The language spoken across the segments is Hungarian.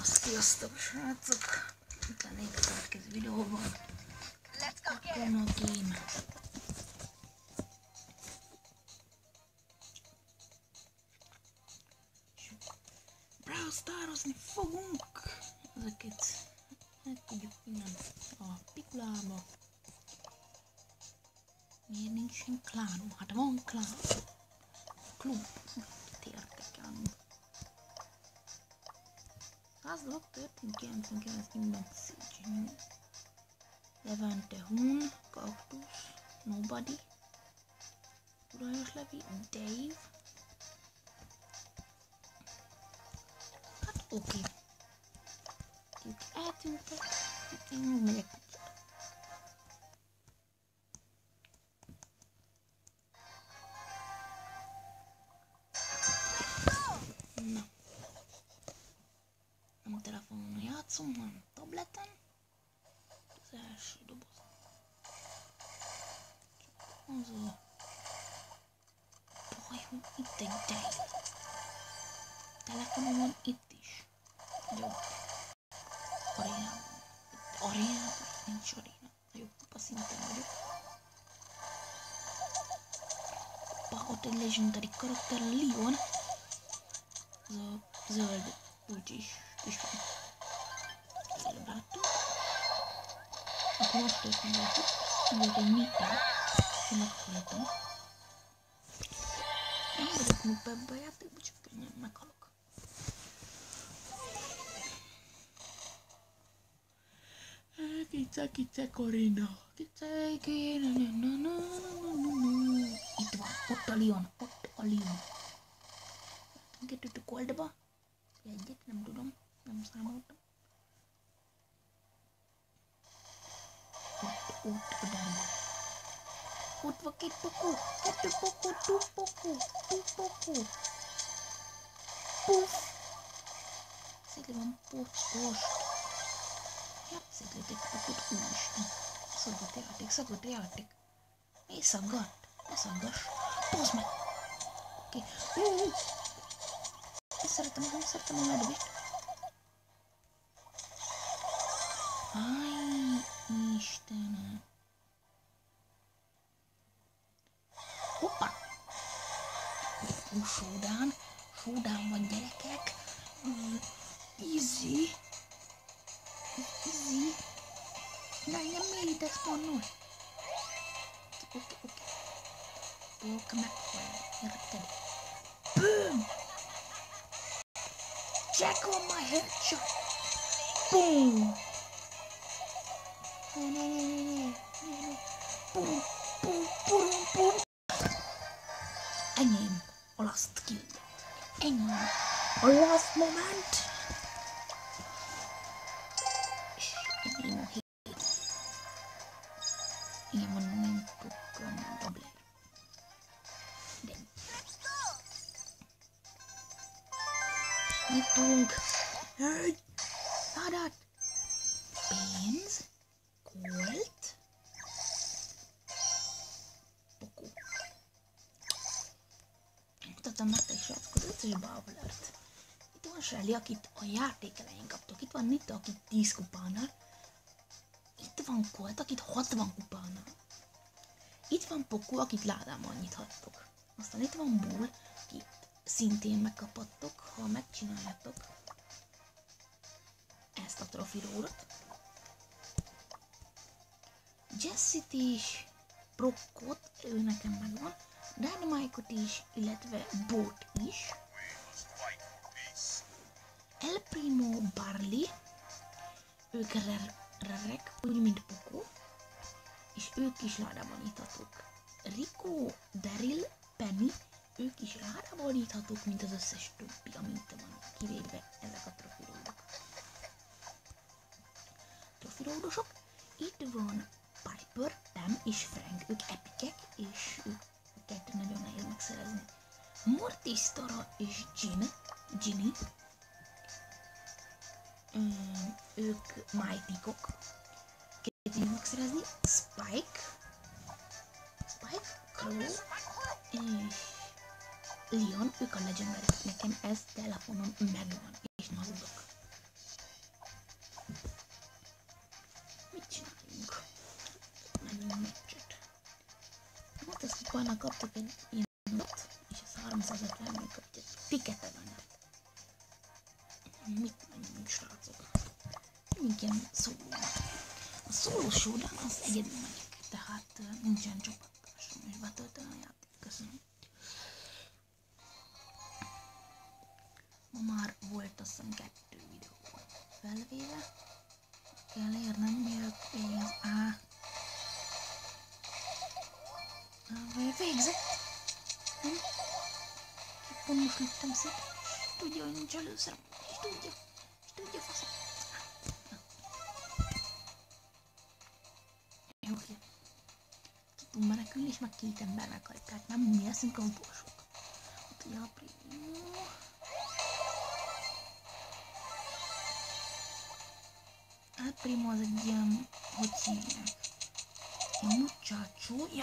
Sziasztok, srácok! Utána egy következő videóban Katona Game. Brawl Starozni fogunk! Ezeket megtudjuk innen a pikulába. Miért nincsen klánom? Hát van klán. Klub. Tértek 100 dolog történt, 99 minden szégyű. Levente Hun, Kaktusz, Nobody, Urajos Levi, Dave. Hát oké. Ők eltűntek, én megyek. Na. Nem telefonon játszom, hanem tableten. Az első doboz. Csak az a baj, hogy itt egy Dave. Telefonon van itt is. Jó. Arénában. Arénában? Nincs aréna. Jó, kupa szinten vagyok. Kupa, ott egy legendary karakter, Leon. Az a zöld úgyis van. Celebráltuk. Akkor azt történt velük, hogy egy nipel, és meghaltam. Nem vagyok noob ebbe a játékba, csak könnyen meghalok. Kice, Karina. Kice, itt van, ott a Leon, Get a koldba. Egyet, nem tudom, nem számoltam. Ott a darba. Ott van két pokó, kettő pokó, two pokó. Puff. Szégle van post. Ja, széglét egy pokót, úristen. Szaggat játék. Mi szaggat? Ne szaggass. Bozd meg. Oké. Szeretem a medvét. Aj, Istenem. Hoppa! Showdown van, gyerekek. Easy. De engem miért ide spannol? Oké. Brock meghalni, érted? Boom! Check on my headshot! Boom! Ne. Boom! Enyém a last kill. Enyém a last moment. És enyém a hét. Igen, van nem tudtam doubler. De. Nyitunk. Hey! Szádát! Pénz. Gold. Pokó. Mutattam nektek, srácok, az összes brawlert. Itt van Shelly, akit a játék elején kaptok. Itt van Nita, akit 10 kupánál. Itt van Colt, akit 60 kupánál. Itt van Pokó, akit ládában nyithattok. Aztán itt van Bull, akit szintén megkaphattok, ha megcsináljátok ezt a trofirórat. Jessit is, Brockot, ő nekem megvan, Dynamite-ot is, illetve Bot is. El Primo, Barley, ők rerek, úgy mint Pokó, és ők is ládában nyithatók. Rico, Daryl, Penny, ők is ládában nyithatók, mint az összes többi, amit van, kivéve ezek a trofiródosok. Itt van Piper, Pam és Frank, ők epikek, és őket nagyon nehéz megszerezni. Mortis, Tara és Ginny, ők Mighty-kok, őket megszerezni. Spike, Crow és Leon, ők a legendary, nekem ez telefonon megvan, és nazudok. meccset. Hát ezt kupának kaptuk egy ilyenat, és ez 350-nél kapott egy tiketevenet. Mit mondjunk, srácok? Menjünk ilyen szólónak. A szóló showdown az egyedül megyek, tehát nincsen csapattársam, és betöltöm a játék. Köszönöm. Ma már volt azt hiszem 2 videó felvéve. Kell érnem, mielőtt végez. Végzett. Nem? Pont most lőttem szét. És tudja, hogy nincs előszerem. És tudja faszom. Jó, oké. Tudunk menekülni, és meg 2 ember meghalt. Tehát nem mi leszünk az utolsók. Ott ugye a Primo. Hát Primo az egy ilyen, hogy hívják? Egy muchacho. Ja,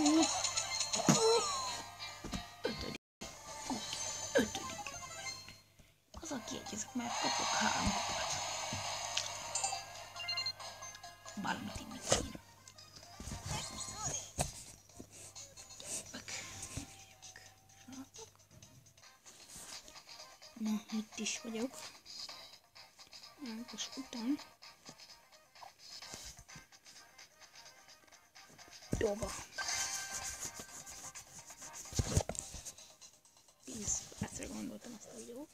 5. Az a kiegyezik, mert kapok 3 kupát. Bármit így mit ír. Srácok. Na, itt is vagyok. Ágos után. Jóba. 10 percre gondoltam ezt a videót.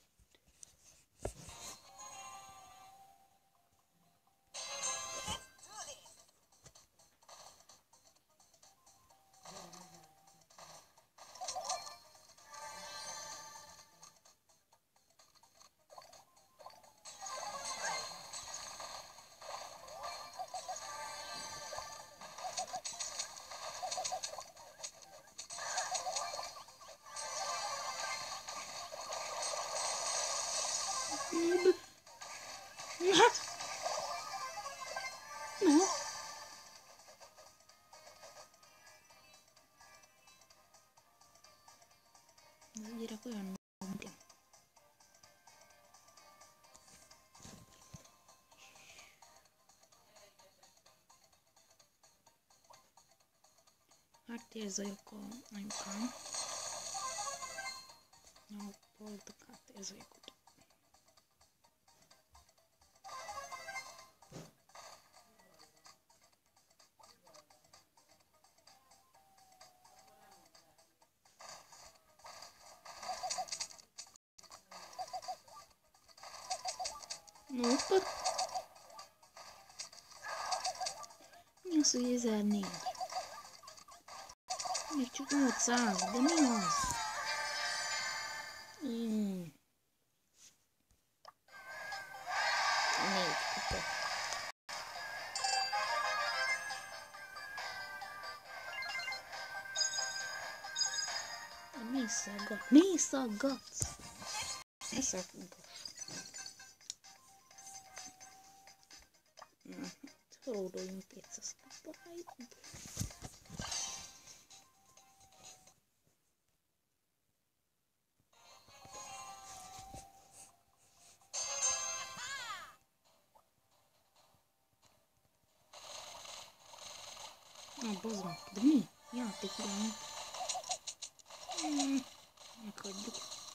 No. Ez a gyerek olyan mint én. Háttérzajuk a anyukám. A boldog háttérzajuk. Nope. Mi az, hogy 1004? Még csak 800, de mi az? Négy kupa. Mi szaggatsz? Ne szaggatsz. Na, hódoljunk 200 kupáit. Na, bazd meg, de mi? Játék irányt. Meghagyjuk.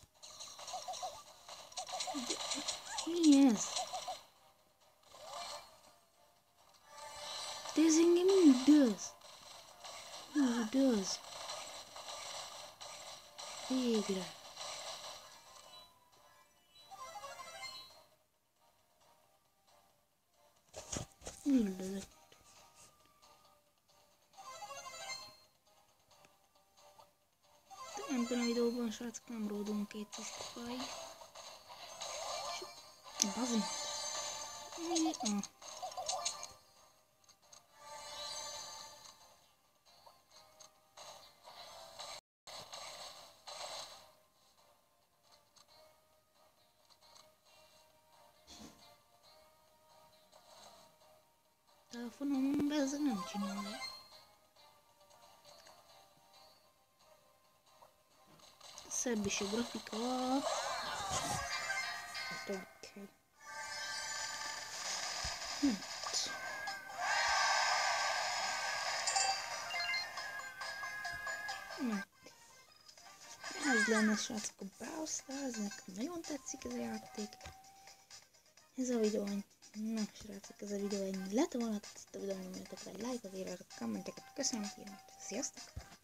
De mi ez? De ez engem üldöz. Üldöz. Végre. Üldözött. Ebben a videóban, srácok, nem ródunk 200 kupáig. Bazd meg. Mi? Telefonomon ezzel nem csinálja. Szebb is a grafika. Okay. Na, ez lenne, srácok, a Brawl Stars, nekem nagyon tetszik ez a játék. Ez a videó, na srácok, ez a videó ennyi lett volna, tetszett a videó, nyomjatok rá egy lájkot, írjatok kommenteket, köszönöm, sziasztok!